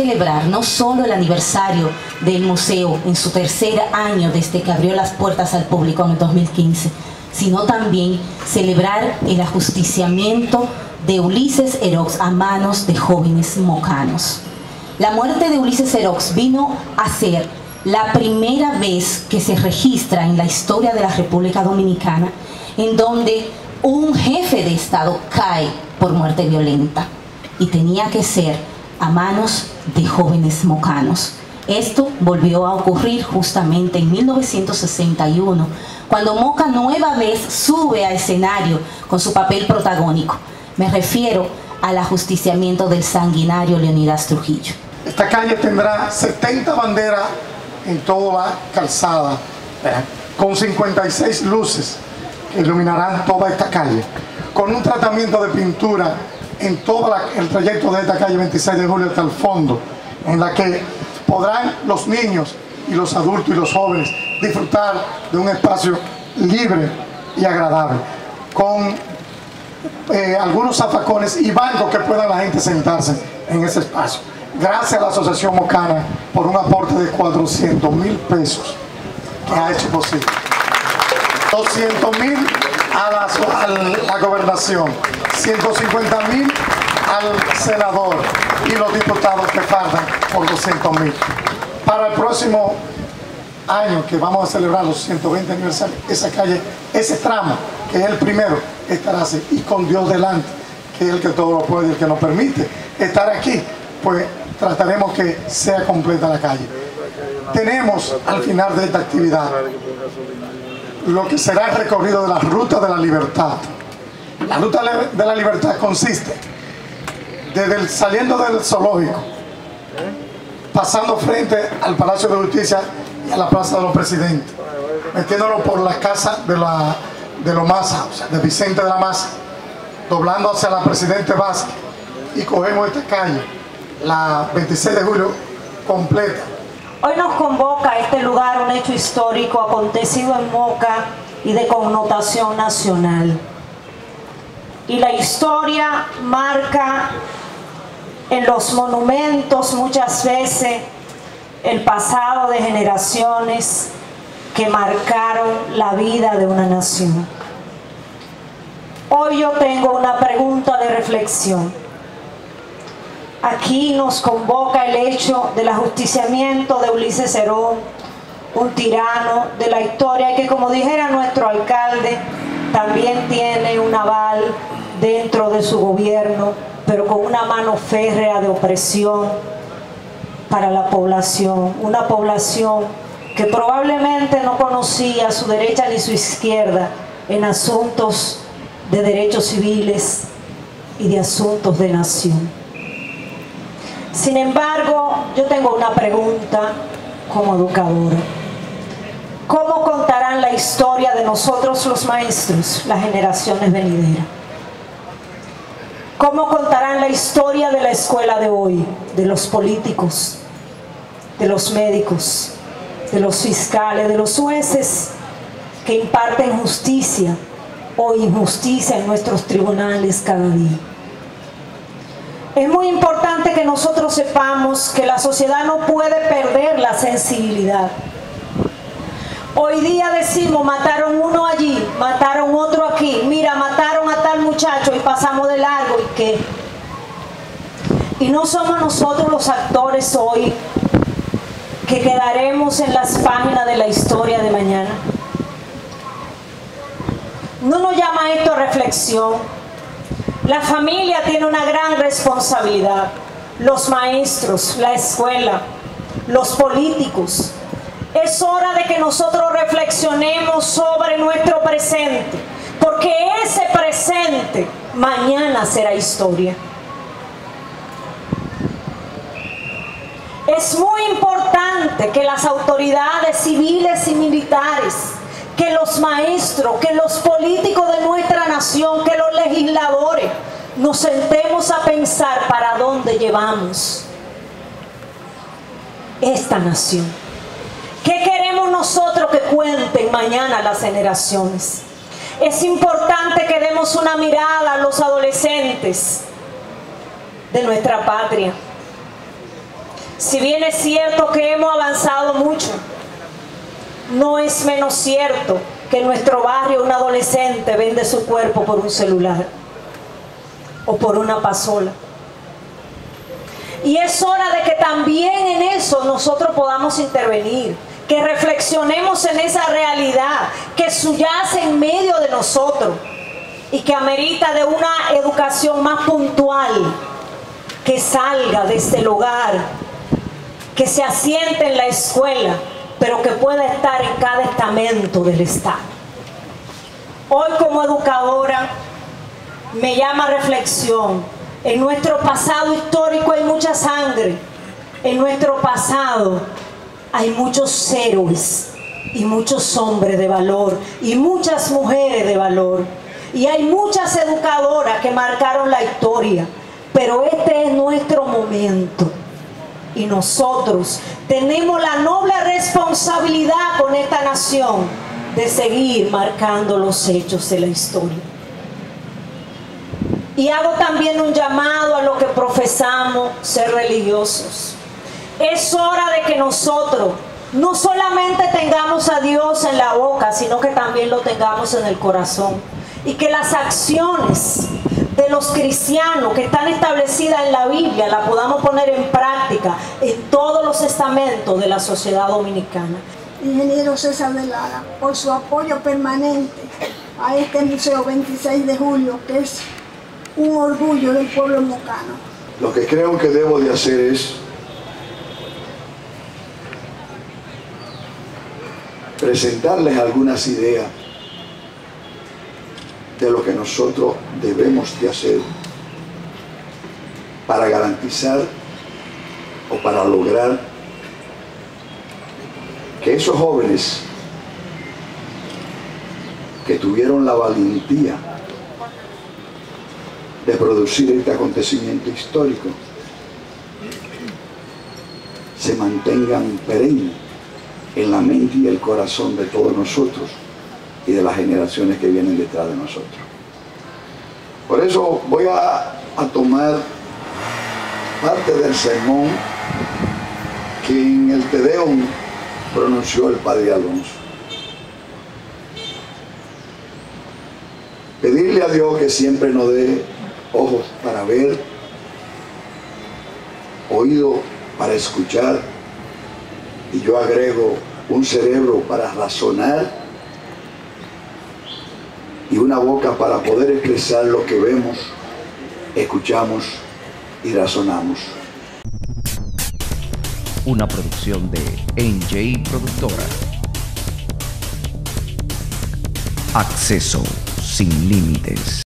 celebrar no solo el aniversario del museo en su tercer año desde que abrió las puertas al público en el 2015, sino también celebrar el ajusticiamiento de Ulises Erox a manos de jóvenes mocanos. La muerte de Ulises Erox vino a ser la primera vez que se registra en la historia de la República Dominicana en donde un jefe de Estado cae por muerte violenta, y tenía que ser a manos de jóvenes mocanos. Esto volvió a ocurrir justamente en 1961, cuando Moca nueva vez sube a escenario con su papel protagónico. Me refiero al ajusticiamiento del sanguinario Leonidas Trujillo. Esta calle tendrá 70 banderas en toda la calzada, con 56 luces que iluminarán toda esta calle, con un tratamiento de pintura en todo el trayecto de esta calle 26 de julio hasta el fondo, en la que podrán los niños y los adultos y los jóvenes disfrutar de un espacio libre y agradable, con algunos zafacones y bancos que pueda la gente sentarse en ese espacio. Gracias a la Asociación Mocana por un aporte de 400,000 pesos que ha hecho posible. 200,000 a la gobernación, 150,000 al senador y los diputados que faltan por 200,000. Para el próximo año, que vamos a celebrar los 120 aniversarios, esa calle, ese tramo, que es el primero, estará así, y con Dios delante, que es el que todo lo puede y el que nos permite estar aquí, pues trataremos que sea completa la calle. Tenemos al final de esta actividad lo que será el recorrido de la Ruta de la Libertad. La Ruta de la Libertad consiste desde saliendo del zoológico, pasando frente al Palacio de Justicia y a la Plaza de los Presidentes, metiéndolo por la casa de los Maza, o sea, de Vicente de la Maza, doblando hacia la Presidente Vázquez, y cogemos esta calle, la 26 de julio, completa. Hoy nos convoca a este lugar un hecho histórico acontecido en Moca y de connotación nacional. Y la historia marca en los monumentos muchas veces el pasado de generaciones que marcaron la vida de una nación. Hoy yo tengo una pregunta de reflexión. Aquí nos convoca el hecho del ajusticiamiento de Ulises Erox, un tirano de la historia que, como dijera nuestro alcalde, también tiene un aval dentro de su gobierno, pero con una mano férrea de opresión para la población, una población que probablemente no conocía su derecha ni su izquierda en asuntos de derechos civiles y de asuntos de nación. Sin embargo, yo tengo una pregunta como educadora. ¿Cómo contarán la historia de nosotros los maestros, las generaciones venideras? ¿Cómo contarán la historia de la escuela de hoy, de los políticos, de los médicos, de los fiscales, de los jueces que imparten justicia o injusticia en nuestros tribunales cada día? Es muy importante que nosotros sepamos que la sociedad no puede perder la sensibilidad. Hoy día decimos, mataron uno allí, mataron otro aquí, mira, mataron a tal muchacho y pasamos de largo, ¿y qué? Y no somos nosotros los actores hoy que quedaremos en las páginas de la historia de mañana. No nos llama esto reflexión. La familia tiene una gran responsabilidad, los maestros, la escuela, los políticos. Es hora de que nosotros reflexionemos sobre nuestro presente, porque ese presente mañana será historia. Es muy importante que las autoridades civiles y militares, que los maestros, que los políticos de nuestra nación, que los legisladores, nos sentemos a pensar para dónde llevamos esta nación. ¿Qué queremos nosotros que cuenten mañana las generaciones? Es importante que demos una mirada a los adolescentes de nuestra patria. Si bien es cierto que hemos avanzado mucho, no es menos cierto que en nuestro barrio un adolescente vende su cuerpo por un celular o por una pasola. Y es hora de que también en eso nosotros podamos intervenir, que reflexionemos en esa realidad que subyace en medio de nosotros y que amerita de una educación más puntual, que salga desde el hogar, que se asiente en la escuela, pero que pueda estar en cada estamento del Estado. Hoy, como educadora, me llama a reflexión. En nuestro pasado histórico hay mucha sangre. En nuestro pasado hay muchos héroes y muchos hombres de valor y muchas mujeres de valor. Y hay muchas educadoras que marcaron la historia. Pero este es nuestro momento. Y nosotros tenemos la noble responsabilidad con esta nación de seguir marcando los hechos de la historia. Y hago también un llamado a los que profesamos ser religiosos. Es hora de que nosotros no solamente tengamos a Dios en la boca, sino que también lo tengamos en el corazón. Y que las acciones de los cristianos que están establecidas en la Biblia la podamos poner en práctica en todos los estamentos de la sociedad dominicana. Ingeniero César de Lara, por su apoyo permanente a este Museo 26 de Julio, que es un orgullo del pueblo mocano. Lo que creo que debo de hacer es presentarles algunas ideas de lo que nosotros debemos de hacer para garantizar o para lograr que esos jóvenes que tuvieron la valentía de producir este acontecimiento histórico se mantengan perennes en la mente y el corazón de todos nosotros y de las generaciones que vienen detrás de nosotros. Por eso voy a tomar parte del sermón que en el Te Deum pronunció el Padre Alonso. Pedirle a Dios que siempre nos dé ojos para ver, oído para escuchar, y yo agrego un cerebro para razonar y una boca para poder expresar lo que vemos, escuchamos y razonamos. Una producción de NJ Productora. Acceso sin límites.